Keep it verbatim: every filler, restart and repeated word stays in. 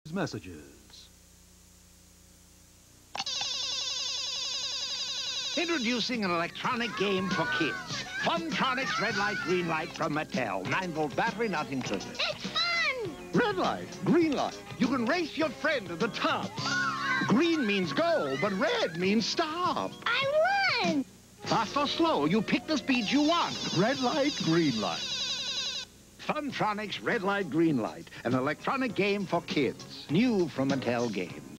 Messages. Introducing an electronic game for kids. Funtronics red light, green light from Mattel. nine volt battery not included. It's fun! Red light, green light. You can race your friend to the top. Green means go, but red means stop. I won! Fast or slow, you pick the speed you want. Red light, green light. Funtronics red light, green light. An electronic game for kids. New from Mattel Games.